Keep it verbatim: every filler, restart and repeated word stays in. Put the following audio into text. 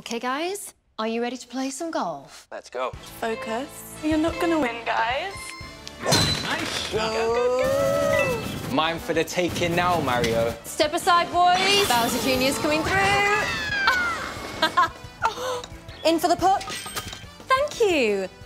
Okay, guys, are you ready to play some golf? Let's go. Focus. You're not gonna win, guys. Nice. Go, go, go. Mine for the taking now, Mario. Step aside, boys. Bowser Junior's coming through. In for the putt. Thank you.